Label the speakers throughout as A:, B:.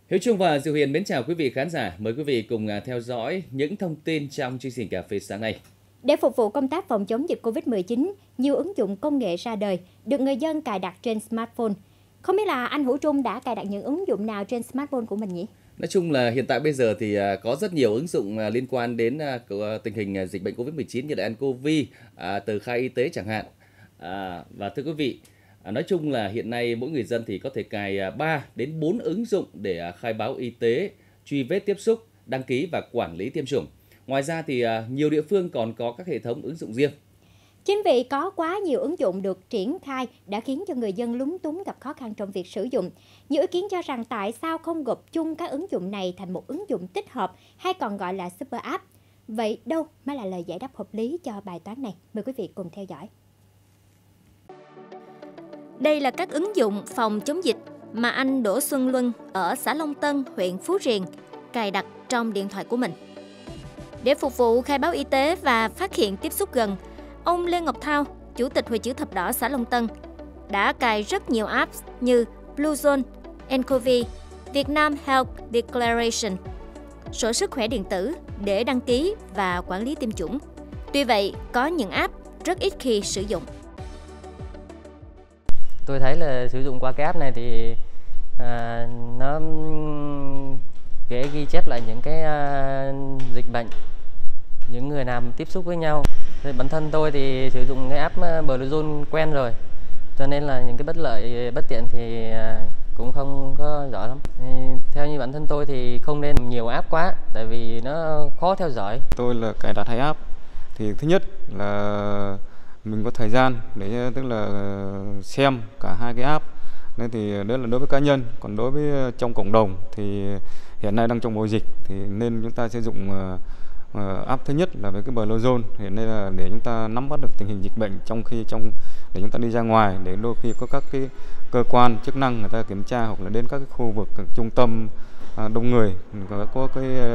A: Hiếu Trung và Diệu Hiền mến chào quý vị khán giả. Mời quý vị cùng theo dõi những thông tin trong chương trình cà phê sáng nay.
B: Để phục vụ công tác phòng chống dịch Covid-19, nhiều ứng dụng công nghệ ra đời, được người dân cài đặt trên smartphone. Không biết là anh Hữu Trung đã cài đặt những ứng dụng nào trên smartphone của mình nhỉ?
A: Nói chung là hiện tại bây giờ thì có rất nhiều ứng dụng liên quan đến tình hình dịch bệnh Covid-19 như là nCoV, tờ khai y tế chẳng hạn. Và thưa quý vị, nói chung là hiện nay mỗi người dân thì có thể cài 3 đến 4 ứng dụng để khai báo y tế, truy vết tiếp xúc, đăng ký và quản lý tiêm chủng. Ngoài ra thì nhiều địa phương còn có các hệ thống ứng dụng riêng.
B: Chính vì có quá nhiều ứng dụng được triển khai đã khiến cho người dân lúng túng gặp khó khăn trong việc sử dụng. Nhiều ý kiến cho rằng tại sao không gộp chung các ứng dụng này thành một ứng dụng tích hợp hay còn gọi là super app. Vậy đâu mới là lời giải đáp hợp lý cho bài toán này? Mời quý vị cùng theo dõi.
C: Đây là các ứng dụng phòng chống dịch mà anh Đỗ Xuân Luân ở xã Long Tân, huyện Phú Riềng cài đặt trong điện thoại của mình. Để phục vụ khai báo y tế và phát hiện tiếp xúc gần, ông Lê Ngọc Thao, Chủ tịch Hội Chữ Thập Đỏ xã Long Tân, đã cài rất nhiều apps như Bluezone, nCoV, Vietnam Health Declaration, sổ sức khỏe điện tử để đăng ký và quản lý tiêm chủng. Tuy vậy, có những app rất ít khi sử dụng.
D: Tôi thấy là sử dụng qua cái app này thì nó dễ ghi chép lại những cái dịch bệnh, những người nào tiếp xúc với nhau. Thì bản thân tôi thì sử dụng cái app Bluezone quen rồi, cho nên là những cái bất lợi, bất tiện thì cũng không có rõ lắm. Thì theo như bản thân tôi thì không nên nhiều app quá, tại vì nó khó theo dõi.
E: Tôi là cài đặt 2 app. Thì thứ nhất là mình có thời gian để tức là xem cả 2 cái app. Nên thì đó là đối với cá nhân, còn đối với trong cộng đồng thì hiện nay đang trong mùa dịch thì nên chúng ta sử dụng app thứ nhất là với cái Bluezone, hiện nay là để chúng ta nắm bắt được tình hình dịch bệnh để chúng ta đi ra ngoài, để đôi khi có các cái cơ quan chức năng người ta kiểm tra, hoặc là đến các cái khu vực trung tâm đông người có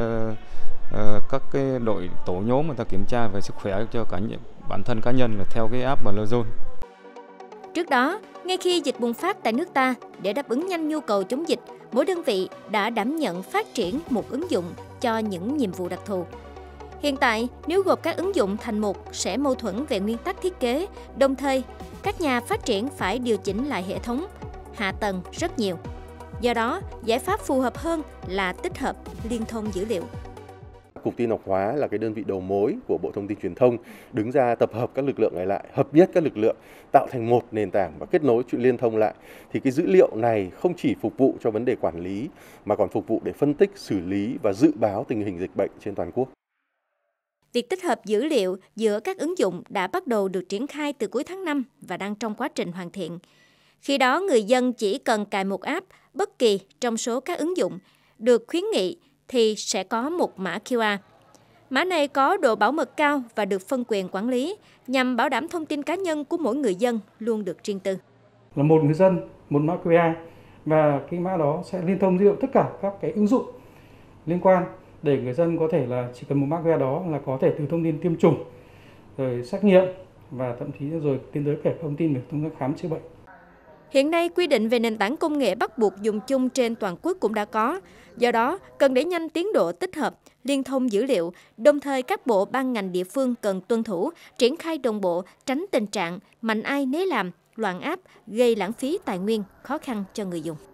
E: các cái đội tổ nhóm người ta kiểm tra về sức khỏe cho bản thân cá nhân là theo cái app Bluezone.
C: Trước đó, ngay khi dịch bùng phát tại nước ta, để đáp ứng nhanh nhu cầu chống dịch, mỗi đơn vị đã đảm nhận phát triển một ứng dụng cho những nhiệm vụ đặc thù. Hiện tại, nếu gộp các ứng dụng thành một sẽ mâu thuẫn về nguyên tắc thiết kế, đồng thời các nhà phát triển phải điều chỉnh lại hệ thống, hạ tầng rất nhiều. Do đó, giải pháp phù hợp hơn là tích hợp liên thông dữ liệu.
F: Cục Tin học hóa là cái đơn vị đầu mối của Bộ Thông tin Truyền thông, đứng ra tập hợp các lực lượng này lại, hợp nhất các lực lượng, tạo thành một nền tảng và kết nối chuyện liên thông lại. Thì cái dữ liệu này không chỉ phục vụ cho vấn đề quản lý mà còn phục vụ để phân tích, xử lý và dự báo tình hình dịch bệnh trên toàn quốc.
C: Việc tích hợp dữ liệu giữa các ứng dụng đã bắt đầu được triển khai từ cuối tháng 5 và đang trong quá trình hoàn thiện. Khi đó, người dân chỉ cần cài một app bất kỳ trong số các ứng dụng được khuyến nghị thì sẽ có một mã QR. Mã này có độ bảo mật cao và được phân quyền quản lý nhằm bảo đảm thông tin cá nhân của mỗi người dân luôn được riêng tư.
G: Là một người dân, một mã QR, và cái mã đó sẽ liên thông dữ liệu tất cả các cái ứng dụng liên quan, để người dân có thể là chỉ cần một mã QR đó là có thể từ thông tin tiêm chủng, rồi xét nghiệm và thậm chí rồi tiến tới cả thông tin về công tác khám chữa bệnh.
C: Hiện nay, quy định về nền tảng công nghệ bắt buộc dùng chung trên toàn quốc cũng đã có. Do đó, cần đẩy nhanh tiến độ tích hợp, liên thông dữ liệu, đồng thời các bộ ban ngành địa phương cần tuân thủ, triển khai đồng bộ, tránh tình trạng mạnh ai nấy làm, loạn app, gây lãng phí tài nguyên, khó khăn cho người dùng.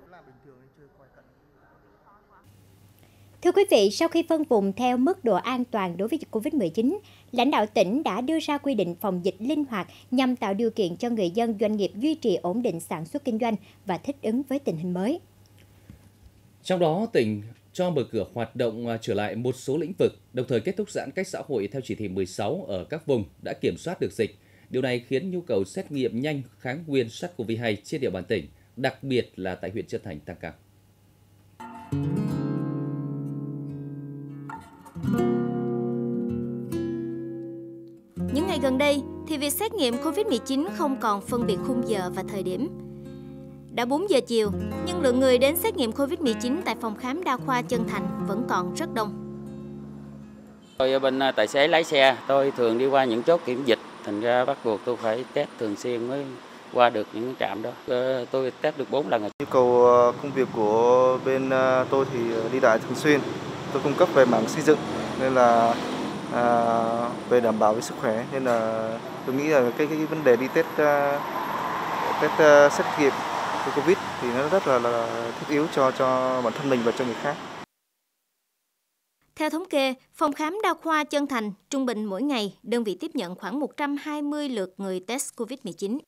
B: Thưa quý vị, sau khi phân vùng theo mức độ an toàn đối với dịch Covid-19, lãnh đạo tỉnh đã đưa ra quy định phòng dịch linh hoạt nhằm tạo điều kiện cho người dân, doanh nghiệp duy trì ổn định sản xuất kinh doanh và thích ứng với tình hình mới.
A: Trong đó, tỉnh cho mở cửa hoạt động trở lại một số lĩnh vực, đồng thời kết thúc giãn cách xã hội theo chỉ thị 16 ở các vùng đã kiểm soát được dịch. Điều này khiến nhu cầu xét nghiệm nhanh kháng nguyên SARS-CoV-2 trên địa bàn tỉnh, đặc biệt là tại huyện Trơn Thành tăng cao.
C: Những ngày gần đây thì việc xét nghiệm Covid-19 không còn phân biệt khung giờ và thời điểm. Đã 4 giờ chiều, nhưng lượng người đến xét nghiệm Covid-19 tại phòng khám đa khoa Trơn Thành vẫn còn rất đông.
H: Tôi bên tài xế lái xe, tôi thường đi qua những chốt kiểm dịch, thành ra bắt buộc tôi phải test thường xuyên mới qua được những trạm đó. Tôi test được 4 lần rồi.
I: Nhu cầu công việc của bên tôi thì đi lại thường xuyên. Tôi cung cấp về mảng xây dựng nên là về đảm bảo về sức khỏe, nên là tôi nghĩ là cái vấn đề đi test xét nghiệm của Covid thì nó rất là thiết yếu cho bản thân mình và cho người khác.
C: Theo thống kê, phòng khám đa khoa Chân Thành trung bình mỗi ngày đơn vị tiếp nhận khoảng 120 lượt người test Covid-19.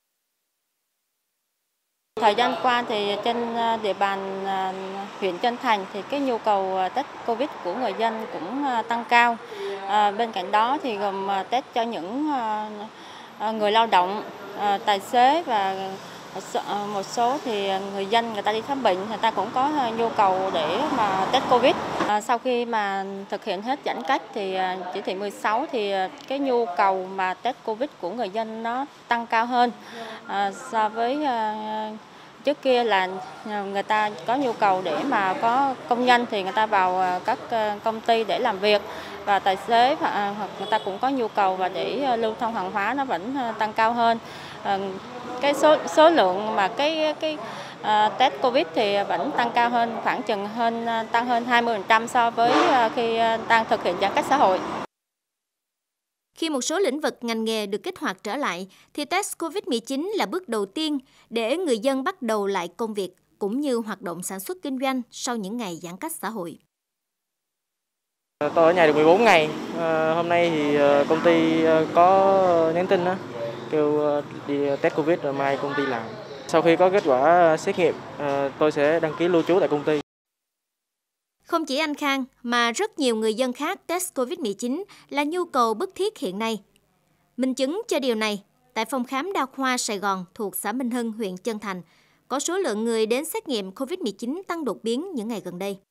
J: Thời gian qua thì trên địa bàn huyện Chân Thành thì cái nhu cầu test Covid của người dân cũng tăng cao. Bên cạnh đó thì gồm test cho những người lao động, tài xế và một số thì người dân người ta đi khám bệnh, người ta cũng có nhu cầu để mà test Covid. Sau khi mà thực hiện hết giãn cách thì chỉ thị 16 thì cái nhu cầu mà test Covid của người dân nó tăng cao hơn so với trước kia là người ta có nhu cầu để mà có công nhân thì người ta vào các công ty để làm việc, và tài xế hoặc người ta cũng có nhu cầu và để lưu thông hàng hóa nó vẫn tăng cao hơn. Cái số lượng mà cái test Covid thì vẫn tăng cao hơn, khoảng chừng tăng hơn 20% so với khi đang thực hiện giãn cách xã hội.
C: Khi một số lĩnh vực ngành nghề được kích hoạt trở lại, thì test Covid-19 là bước đầu tiên để người dân bắt đầu lại công việc cũng như hoạt động sản xuất kinh doanh sau những ngày giãn cách xã hội.
K: Tôi ở nhà được 14 ngày. Hôm nay thì công ty có nhắn tin kêu đi test Covid rồi mai công ty làm. Sau khi có kết quả xét nghiệm, tôi sẽ đăng ký lưu trú tại công ty.
C: Không chỉ anh Khang mà rất nhiều người dân khác test Covid-19 là nhu cầu bức thiết hiện nay. Minh chứng cho điều này, tại phòng khám đa khoa Sài Gòn thuộc xã Minh Hưng, huyện Chân Thành, có số lượng người đến xét nghiệm Covid-19 tăng đột biến những ngày gần đây.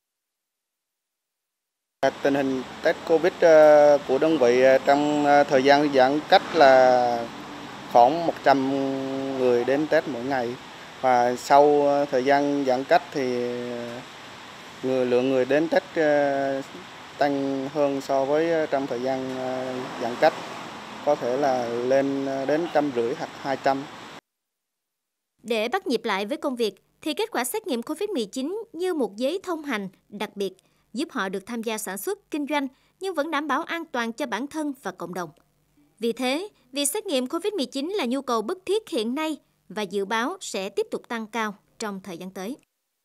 I: Tình hình test Covid của đơn vị trong thời gian giãn cách là khoảng 100 người đến test mỗi ngày. Và sau thời gian giãn cách thì lượng người đến test tăng hơn so với trong thời gian giãn cách, có thể là lên đến 150 hoặc 200.
C: Để bắt nhịp lại với công việc, thì kết quả xét nghiệm COVID-19 như một giấy thông hành đặc biệt, giúp họ được tham gia sản xuất, kinh doanh, nhưng vẫn đảm bảo an toàn cho bản thân và cộng đồng. Vì thế, việc xét nghiệm COVID-19 là nhu cầu bức thiết hiện nay và dự báo sẽ tiếp tục tăng cao trong thời gian tới.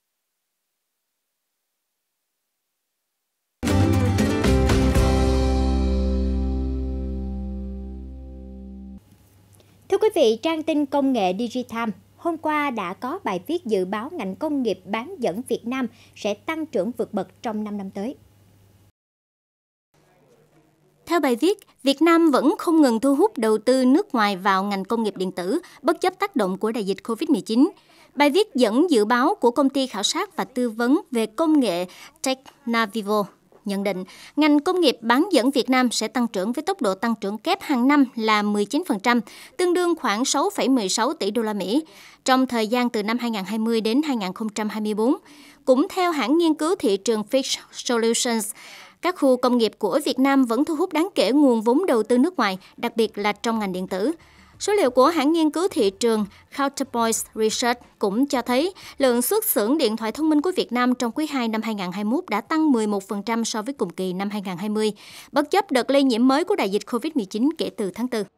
B: Thưa quý vị, trang tin công nghệ Digitime hôm qua đã có bài viết dự báo ngành công nghiệp bán dẫn Việt Nam sẽ tăng trưởng vượt bậc trong 5 năm tới.
C: Theo bài viết, Việt Nam vẫn không ngừng thu hút đầu tư nước ngoài vào ngành công nghiệp điện tử, bất chấp tác động của đại dịch COVID-19. Bài viết dẫn dự báo của công ty khảo sát và tư vấn về công nghệ Technavivo nhận định ngành công nghiệp bán dẫn Việt Nam sẽ tăng trưởng với tốc độ tăng trưởng kép hàng năm là 19%, tương đương khoảng 6,16 tỷ đô la Mỹ trong thời gian từ năm 2020 đến 2024. Cũng theo hãng nghiên cứu thị trường Fitch Solutions, các khu công nghiệp của Việt Nam vẫn thu hút đáng kể nguồn vốn đầu tư nước ngoài, đặc biệt là trong ngành điện tử. Số liệu của hãng nghiên cứu thị trường Counterpoint Research cũng cho thấy lượng xuất xưởng điện thoại thông minh của Việt Nam trong quý 2 năm 2021 đã tăng 11% so với cùng kỳ năm 2020, bất chấp đợt lây nhiễm mới của đại dịch COVID-19 kể từ tháng 4.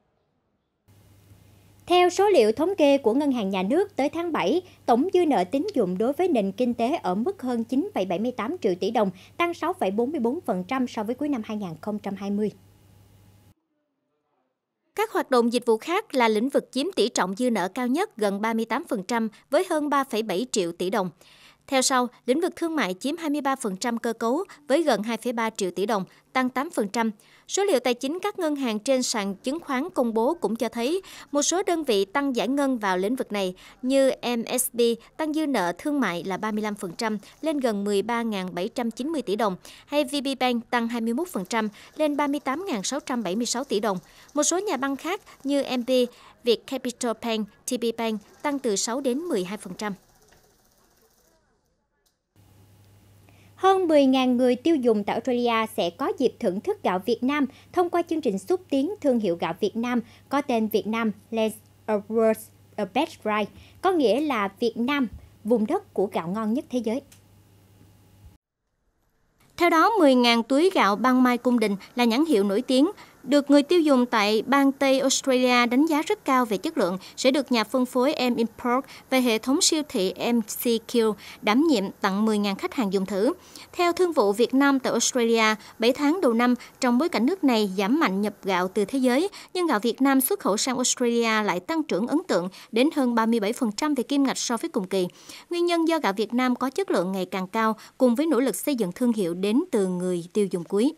B: Theo số liệu thống kê của Ngân hàng Nhà nước, tới tháng 7, tổng dư nợ tín dụng đối với nền kinh tế ở mức hơn 9,78 triệu tỷ đồng, tăng 6,44% so với cuối năm 2020.
C: Các hoạt động dịch vụ khác là lĩnh vực chiếm tỷ trọng dư nợ cao nhất gần 38% với hơn 3,7 triệu tỷ đồng. Theo sau, lĩnh vực thương mại chiếm 23% cơ cấu với gần 2,3 triệu tỷ đồng, tăng 8%. Số liệu tài chính các ngân hàng trên sàn chứng khoán công bố cũng cho thấy một số đơn vị tăng giải ngân vào lĩnh vực này như MSB tăng dư nợ thương mại là 35% lên gần 13.790 tỷ đồng, hay VPBank tăng 21% lên 38.676 tỷ đồng. Một số nhà băng khác như MP, Vietcapital Bank, TPBank tăng từ 6 đến 12%.
B: Hơn 10.000 người tiêu dùng tại Australia sẽ có dịp thưởng thức gạo Việt Nam thông qua chương trình xúc tiến thương hiệu gạo Việt Nam có tên Việt Nam Let's a world's best rice, có nghĩa là Việt Nam, vùng đất của gạo ngon nhất thế giới.
C: Theo đó, 10.000 túi gạo Ban Mai Cung Đình là nhãn hiệu nổi tiếng, được người tiêu dùng tại bang Tây Australia đánh giá rất cao về chất lượng, sẽ được nhà phân phối M-Import về hệ thống siêu thị MCQ đảm nhiệm tặng 10.000 khách hàng dùng thử. Theo Thương vụ Việt Nam tại Australia, 7 tháng đầu năm, trong bối cảnh nước này giảm mạnh nhập gạo từ thế giới, nhưng gạo Việt Nam xuất khẩu sang Australia lại tăng trưởng ấn tượng đến hơn 37% về kim ngạch so với cùng kỳ. Nguyên nhân do gạo Việt Nam có chất lượng ngày càng cao, cùng với nỗ lực xây dựng thương hiệu đến từ người tiêu dùng cuối.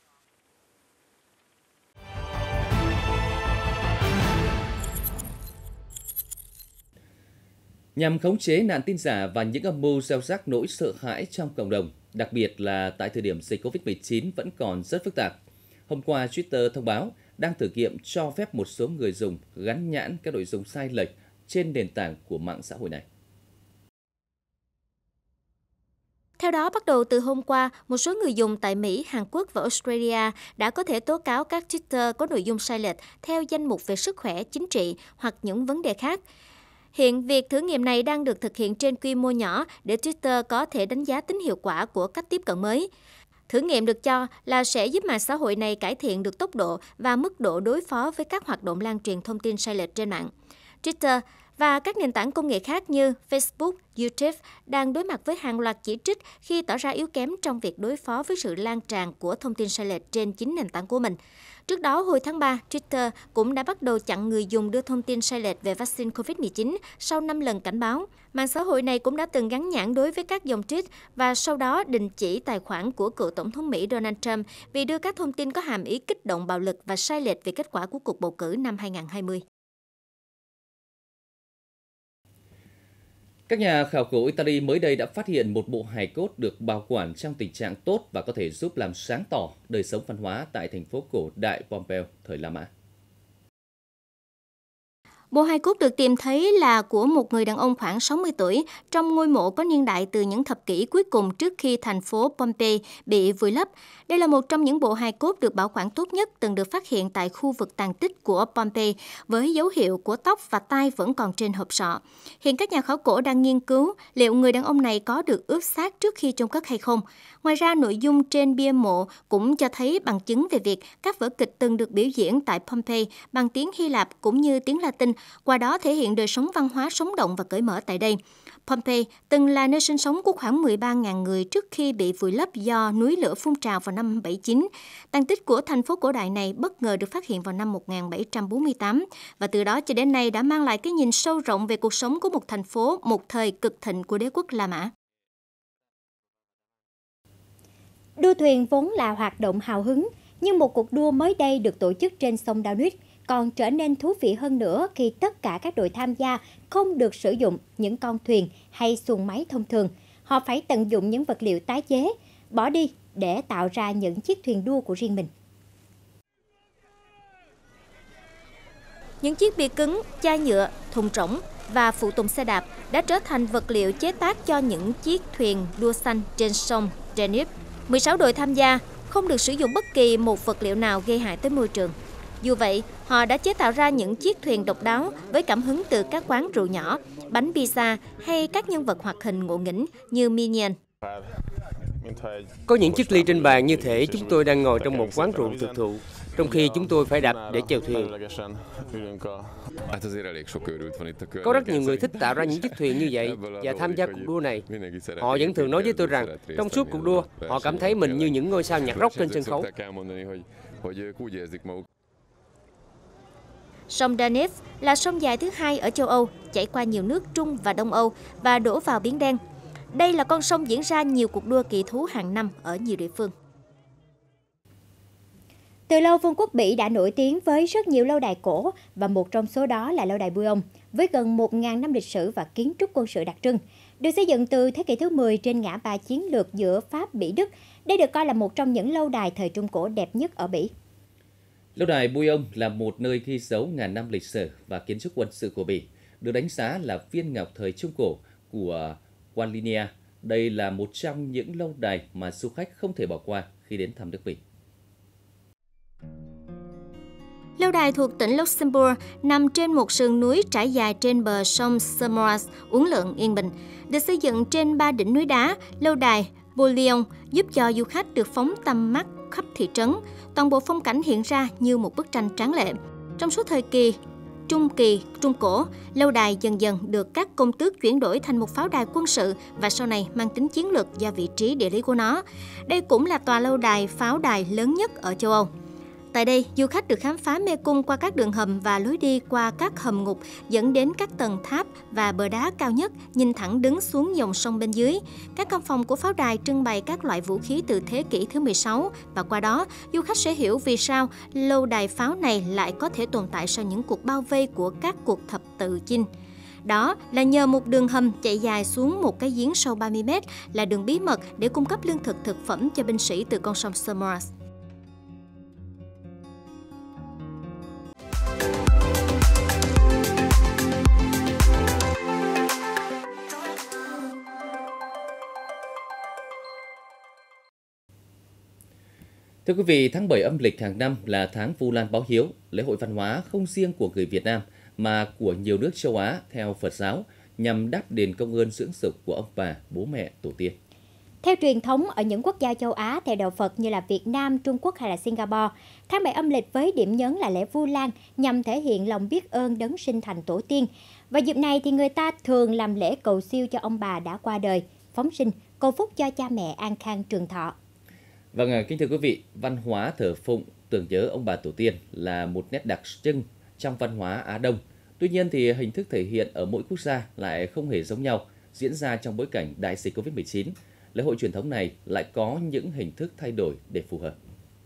A: Nhằm khống chế nạn tin giả và những âm mưu gieo rắc nỗi sợ hãi trong cộng đồng, đặc biệt là tại thời điểm dịch Covid-19 vẫn còn rất phức tạp. Hôm qua, Twitter thông báo đang thử nghiệm cho phép một số người dùng gắn nhãn các nội dung sai lệch trên nền tảng của mạng xã hội này.
C: Theo đó, bắt đầu từ hôm qua, một số người dùng tại Mỹ, Hàn Quốc và Australia đã có thể tố cáo các Twitter có nội dung sai lệch theo danh mục về sức khỏe, chính trị hoặc những vấn đề khác. Hiện, việc thử nghiệm này đang được thực hiện trên quy mô nhỏ để Twitter có thể đánh giá tính hiệu quả của cách tiếp cận mới. Thử nghiệm được cho là sẽ giúp mạng xã hội này cải thiện được tốc độ và mức độ đối phó với các hoạt động lan truyền thông tin sai lệch trên mạng. Twitter và các nền tảng công nghệ khác như Facebook, YouTube đang đối mặt với hàng loạt chỉ trích khi tỏ ra yếu kém trong việc đối phó với sự lan tràn của thông tin sai lệch trên chính nền tảng của mình. Trước đó, hồi tháng 3, Twitter cũng đã bắt đầu chặn người dùng đưa thông tin sai lệch về vaccine COVID-19 sau 5 lần cảnh báo. Mạng xã hội này cũng đã từng gắn nhãn đối với các dòng tweet và sau đó đình chỉ tài khoản của cựu Tổng thống Mỹ Donald Trump vì đưa các thông tin có hàm ý kích động bạo lực và sai lệch về kết quả của cuộc bầu cử năm 2020.
A: Các nhà khảo cổ Italy mới đây đã phát hiện một bộ hài cốt được bảo quản trong tình trạng tốt và có thể giúp làm sáng tỏ đời sống văn hóa tại thành phố cổ đại Pompeo thời La Mã.
C: Bộ hài cốt được tìm thấy là của một người đàn ông khoảng 60 tuổi trong ngôi mộ có niên đại từ những thập kỷ cuối cùng trước khi thành phố Pompeii bị vùi lấp. Đây là một trong những bộ hài cốt được bảo quản tốt nhất từng được phát hiện tại khu vực tàn tích của Pompeii, với dấu hiệu của tóc và tai vẫn còn trên hộp sọ. Hiện các nhà khảo cổ đang nghiên cứu liệu người đàn ông này có được ướp xác trước khi chôn cất hay không. Ngoài ra, nội dung trên bia mộ cũng cho thấy bằng chứng về việc các vở kịch từng được biểu diễn tại Pompeii bằng tiếng Hy Lạp cũng như tiếng Latin, qua đó thể hiện đời sống văn hóa sống động và cởi mở tại đây. Pompeii từng là nơi sinh sống của khoảng 13.000 người trước khi bị vùi lấp do núi lửa phun trào vào năm 79. Tàn tích của thành phố cổ đại này bất ngờ được phát hiện vào năm 1748 và từ đó cho đến nay đã mang lại cái nhìn sâu rộng về cuộc sống của một thành phố một thời cực thịnh của đế quốc La Mã.
B: Đua thuyền vốn là hoạt động hào hứng, nhưng một cuộc đua mới đây được tổ chức trên sông Danube còn trở nên thú vị hơn nữa khi tất cả các đội tham gia không được sử dụng những con thuyền hay xuồng máy thông thường. Họ phải tận dụng những vật liệu tái chế, bỏ đi để tạo ra những chiếc thuyền đua của riêng mình.
C: Những chiếc bia cứng, chai nhựa, thùng rỗng và phụ tùng xe đạp đã trở thành vật liệu chế tác cho những chiếc thuyền đua xanh trên sông Danube. 16 đội tham gia không được sử dụng bất kỳ một vật liệu nào gây hại tới môi trường. Dù vậy, họ đã chế tạo ra những chiếc thuyền độc đáo với cảm hứng từ các quán rượu nhỏ, bánh pizza hay các nhân vật hoạt hình ngộ nghĩnh như Minion.
L: Có những chiếc ly trên bàn như thể chúng tôi đang ngồi trong một quán rượu thực thụ, trong khi chúng tôi phải đạp để chèo thuyền. Có rất nhiều người thích tạo ra những chiếc thuyền như vậy và tham gia cuộc đua này. Họ vẫn thường nói với tôi rằng trong suốt cuộc đua, họ cảm thấy mình như những ngôi sao nhạc rock trên sân khấu.
C: Sông Danube là sông dài thứ hai ở châu Âu, chảy qua nhiều nước Trung và Đông Âu và đổ vào Biển Đen. Đây là con sông diễn ra nhiều cuộc đua kỳ thú hàng năm ở nhiều địa phương.
B: Từ lâu, Vương quốc Bỉ đã nổi tiếng với rất nhiều lâu đài cổ và một trong số đó là lâu đài Bouillon, với gần 1.000 năm lịch sử và kiến trúc quân sự đặc trưng. Được xây dựng từ thế kỷ thứ 10 trên ngã ba chiến lược giữa Pháp, Bỉ, Đức, đây được coi là một trong những lâu đài thời Trung Cổ đẹp nhất ở Bỉ.
A: Lâu đài Bouillon là một nơi ghi dấu ngàn năm lịch sử và kiến trúc quân sự của Bỉ, được đánh giá là viên ngọc thời Trung Cổ của Wallonia. Đây là một trong những lâu đài mà du khách không thể bỏ qua khi đến thăm nước Bỉ.
C: Lâu đài thuộc tỉnh Luxembourg nằm trên một sườn núi trải dài trên bờ sông Semoise, uốn lượn yên bình. Được xây dựng trên 3 đỉnh núi đá, lâu đài Bouillon giúp cho du khách được phóng tầm mắt khắp thị trấn. Toàn bộ phong cảnh hiện ra như một bức tranh tráng lệ. Trong suốt thời kỳ Trung Cổ, lâu đài dần dần được các công tước chuyển đổi thành một pháo đài quân sự và sau này mang tính chiến lược do vị trí địa lý của nó. Đây cũng là tòa lâu đài pháo đài lớn nhất ở châu Âu. Tại đây, du khách được khám phá mê cung qua các đường hầm và lối đi qua các hầm ngục dẫn đến các tầng tháp và bờ đá cao nhất nhìn thẳng đứng xuống dòng sông bên dưới. Các căn phòng của pháo đài trưng bày các loại vũ khí từ thế kỷ thứ 16 và qua đó, du khách sẽ hiểu vì sao lâu đài pháo này lại có thể tồn tại sau những cuộc bao vây của các cuộc thập tự chinh. Đó là nhờ một đường hầm chạy dài xuống một cái giếng sâu 30 m là đường bí mật để cung cấp lương thực thực phẩm cho binh sĩ từ con sông Semoise.
A: Thưa quý vị, tháng 7 âm lịch hàng năm là tháng Vu Lan báo hiếu, lễ hội văn hóa không riêng của người Việt Nam mà của nhiều nước châu Á theo Phật giáo nhằm đáp đền công ơn dưỡng dục của ông bà, bố mẹ, tổ tiên.
B: Theo truyền thống ở những quốc gia châu Á theo đạo Phật như là Việt Nam, Trung Quốc hay là Singapore, tháng 7 âm lịch với điểm nhấn là lễ Vu Lan nhằm thể hiện lòng biết ơn đấng sinh thành tổ tiên. Và dịp này thì người ta thường làm lễ cầu siêu cho ông bà đã qua đời, phóng sinh, cầu phúc cho cha mẹ an khang trường thọ.
A: Vâng, kính thưa quý vị, văn hóa thờ phụng tưởng nhớ ông bà tổ tiên là một nét đặc trưng trong văn hóa Á Đông. Tuy nhiên thì hình thức thể hiện ở mỗi quốc gia lại không hề giống nhau, diễn ra trong bối cảnh đại dịch Covid-19. Lễ hội truyền thống này lại có những hình thức thay đổi để phù hợp.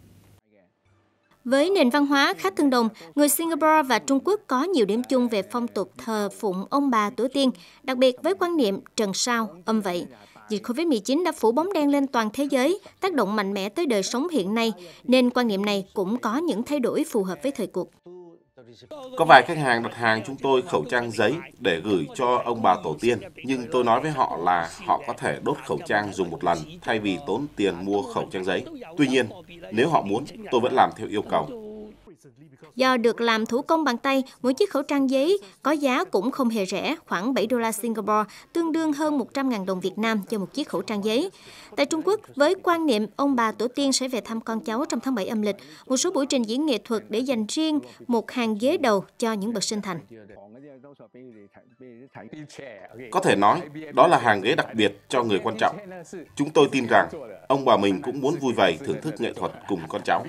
C: Với nền văn hóa khá tương đồng, người Singapore và Trung Quốc có nhiều điểm chung về phong tục thờ phụng ông bà tổ tiên, đặc biệt với quan niệm trần sao, âm vậy. Dịch Covid-19 đã phủ bóng đen lên toàn thế giới, tác động mạnh mẽ tới đời sống hiện nay, nên quan niệm này cũng có những thay đổi phù hợp với thời cuộc.
M: Có vài khách hàng đặt hàng chúng tôi khẩu trang giấy để gửi cho ông bà tổ tiên, nhưng tôi nói với họ là họ có thể đốt khẩu trang dùng một lần thay vì tốn tiền mua khẩu trang giấy. Tuy nhiên, nếu họ muốn, tôi vẫn làm theo yêu cầu.
C: Do được làm thủ công bằng tay, mỗi chiếc khẩu trang giấy có giá cũng không hề rẻ, khoảng 7 đô la Singapore, tương đương hơn 100.000 đồng Việt Nam cho một chiếc khẩu trang giấy. Tại Trung Quốc, với quan niệm ông bà tổ tiên sẽ về thăm con cháu trong tháng 7 âm lịch, một số buổi trình diễn nghệ thuật để dành riêng một hàng ghế đầu cho những bậc sinh thành.
M: Có thể nói, đó là hàng ghế đặc biệt cho người quan trọng. Chúng tôi tin rằng ông bà mình cũng muốn vui vầy thưởng thức nghệ thuật cùng con cháu.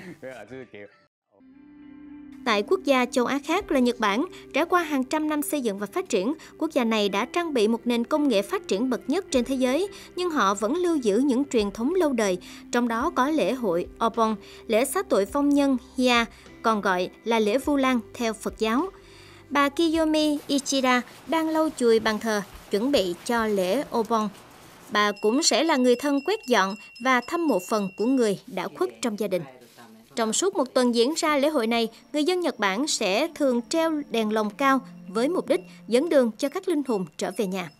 C: Tại quốc gia châu Á khác là Nhật Bản, trải qua hàng trăm năm xây dựng và phát triển, quốc gia này đã trang bị một nền công nghệ phát triển bậc nhất trên thế giới, nhưng họ vẫn lưu giữ những truyền thống lâu đời, trong đó có lễ hội Obon, lễ xá tội vong nhân Hia, còn gọi là lễ Vu Lan theo Phật giáo. Bà Kiyomi Ichida đang lau chùi bàn thờ, chuẩn bị cho lễ Obon. Bà cũng sẽ là người thân quét dọn và thăm mộ phần của người đã khuất trong gia đình. Trong suốt một tuần diễn ra lễ hội này, người dân Nhật Bản sẽ thường treo đèn lồng cao với mục đích dẫn đường cho các linh hồn trở về nhà.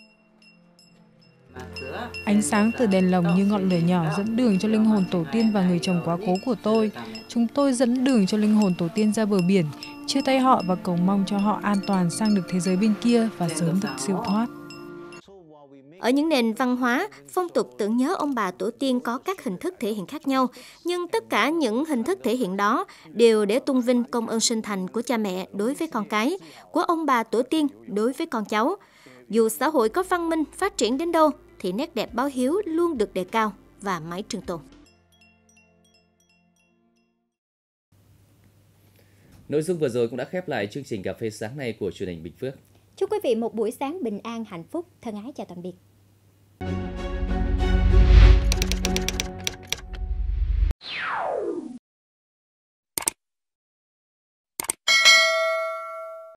N: Ánh sáng từ đèn lồng như ngọn lửa nhỏ dẫn đường cho linh hồn tổ tiên và người chồng quá cố của tôi. Chúng tôi dẫn đường cho linh hồn tổ tiên ra bờ biển, chia tay họ và cầu mong cho họ an toàn sang được thế giới bên kia và sớm được siêu thoát.
C: Ở những nền văn hóa, phong tục tưởng nhớ ông bà tổ tiên có các hình thức thể hiện khác nhau, nhưng tất cả những hình thức thể hiện đó đều để tôn vinh công ơn sinh thành của cha mẹ đối với con cái, của ông bà tổ tiên đối với con cháu. Dù xã hội có văn minh, phát triển đến đâu, thì nét đẹp báo hiếu luôn được đề cao và mãi trường tồn.
A: Nội dung vừa rồi cũng đã khép lại chương trình Cà phê sáng nay của truyền hình Bình Phước.
B: Chúc quý vị một buổi sáng bình an, hạnh phúc. Thân ái chào tạm biệt.